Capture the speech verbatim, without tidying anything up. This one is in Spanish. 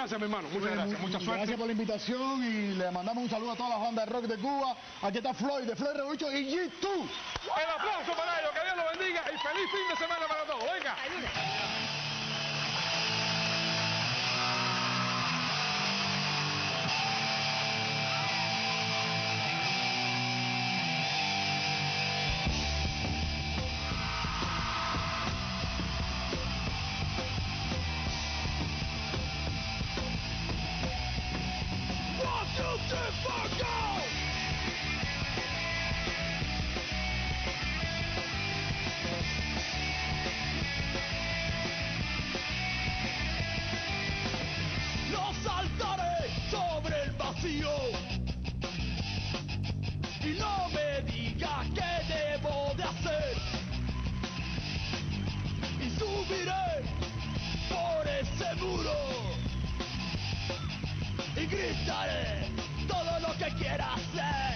Gracias, mi hermano. Muchas gracias. Mucha suerte. Gracias por la invitación y le mandamos un saludo a todas las bandas de rock de Cuba. Aquí está Floyd, de Floyd Revolution y G dos. El aplauso para ellos. Que Dios los bendiga y feliz fin de semana para todos. Venga. Lo saltaré sobre el vacío y no me digas qué debo de hacer, y subiré por ese muro y gritaré todo lo que quiera hacer.